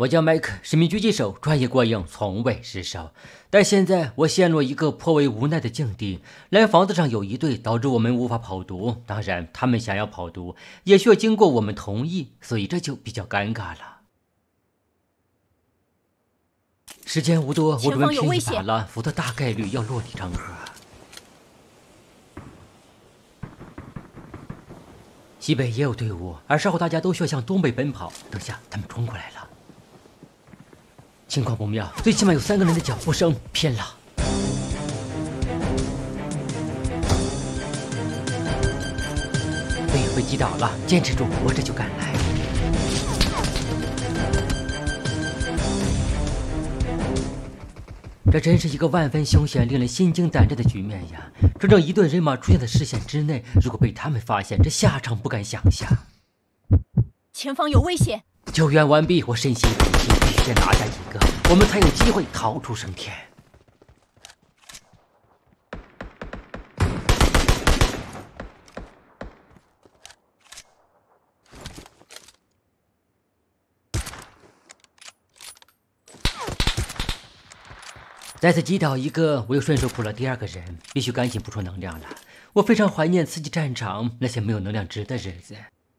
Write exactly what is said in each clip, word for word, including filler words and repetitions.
我叫麦克，是名狙击手，专业过硬，从未失手。但现在我陷入一个颇为无奈的境地，蓝房子上有一队，导致我们无法跑毒。当然，他们想要跑毒，也需要经过我们同意，所以这就比较尴尬了。时间无多，我准备拼一把了，否则大概率要落地成盒。西北也有队伍，而稍后大家都需要向东北奔跑。等下，他们冲过来了。情况不妙，最起码有三个人的脚步声，偏了。队友被击倒了，坚持住，我这就赶来。这真是一个万分凶险、令人心惊胆战的局面呀！整整一队人马出现在视线之内，如果被他们发现，这下场不敢想象。 前方有危险！ 救援完毕，我深吸一口气，必须先拿下一个，我们才有机会逃出升天。再次击倒一个，我又顺手补了第二个人，必须赶紧补充能量了。我非常怀念刺激战场那些没有能量值的日子。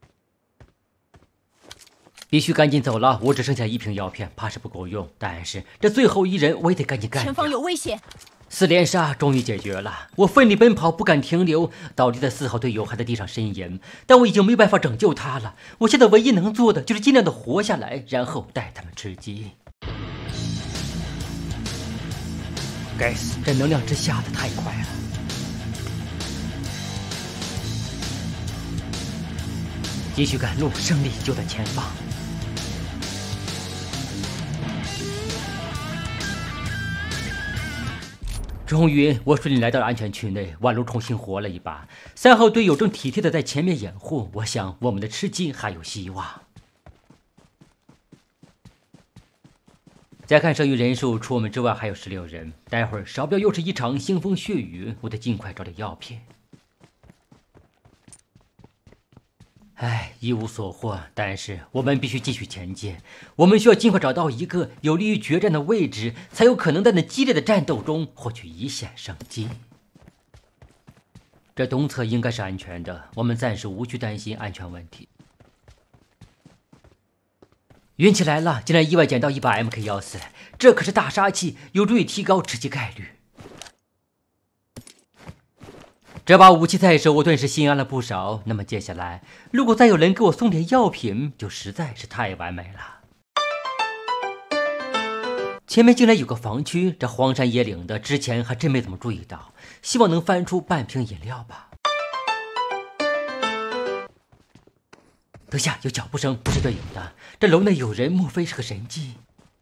必须赶紧走了，我只剩下一瓶药片，怕是不够用。但是这最后一人，我也得赶紧干掉。 前方有危险！ 四连杀终于解决了，我奋力奔跑，不敢停留。倒地的四号队友还在地上呻吟，但我已经没办法拯救他了。我现在唯一能做的就是尽量的活下来，然后带他们吃鸡。该死，这能量值下的太快了。继续赶路，胜利就在前方。终于，我顺利来到了安全区内，弯路重新活了一把。三号队友正体贴的在前面掩护，我想我们的吃鸡还有希望。再看剩余人数，除我们之外还有十六人。待会儿少不了又是一场腥风血雨，我得尽快找点药片。唉，一无所获，但是我们必须继续前进。我们需要尽快找到一个有利于决战的位置，才有可能在那激烈的战斗中获取一线生机。这东侧应该是安全的，我们暂时无需担心安全问题。运气来了，竟然意外捡到一把 M K 十四，这可是大杀器，有助于提高吃鸡概率。这把武器在手，我顿时心安了不少。那么接下来，如果再有人给我送点药品，就实在是太完美了。前面竟然有个防区，这荒山野岭的，之前还真没怎么注意到。希望能翻出半瓶饮料吧。等下有脚步声，不是队友的。这楼内有人，莫非是个神机？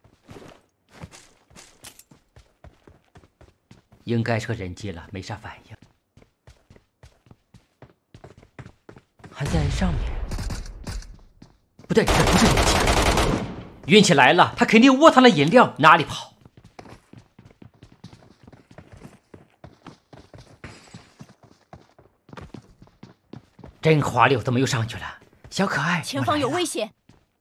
应该是个人机了，没啥反应。还在上面？不对，这不是人机。运气来了，他肯定窝藏了饮料，哪里跑？真滑溜，怎么又上去了？小可爱， 前方有危险！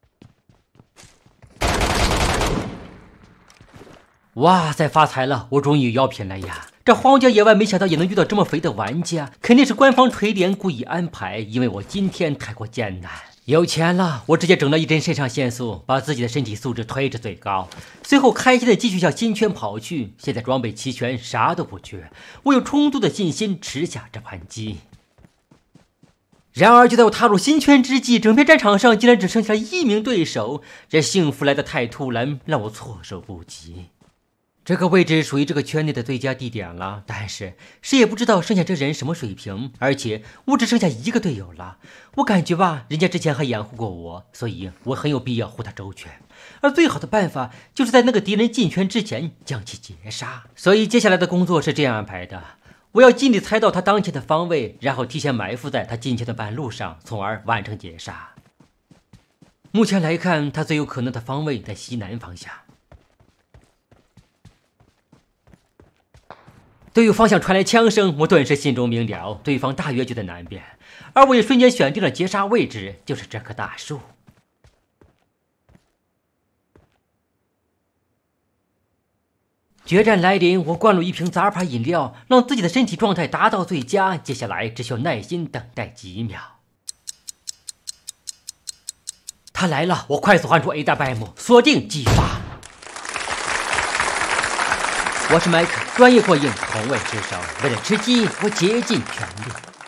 哇塞，发财了！我终于有药品了呀！这荒郊野外没想到也能遇到这么肥的玩家，肯定是官方锤炼故意安排，因为我今天太过艰难。有钱了，我直接整了一针肾上腺素，把自己的身体素质推至最高。随后开心的继续向新圈跑去。现在装备齐全，啥都不缺，我有充足的信心吃下这盘鸡。然而，就在我踏入新圈之际，整片战场上竟然只剩下了一名对手。这幸福来得太突然，让我措手不及。这个位置属于这个圈内的最佳地点了，但是谁也不知道剩下这人什么水平，而且我只剩下一个队友了。我感觉吧，人家之前还掩护过我，所以我很有必要护他周全。而最好的办法就是在那个敌人进圈之前将其截杀。所以接下来的工作是这样安排的。我要尽力猜到他当前的方位，然后提前埋伏在他进圈的半路上，从而完成截杀。目前来看，他最有可能的方位在西南方向。队友方向传来枪声，我顿时心中明了，对方大约就在南边，而我也瞬间选定了截杀位置，就是这棵大树。 决战来临，我灌入一瓶杂牌饮料，让自己的身体状态达到最佳。接下来只需要耐心等待几秒。他来了，我快速喊出 A W M， 锁定击发。我是麦克，专业过硬，从未失手。为了吃鸡，我竭尽全力。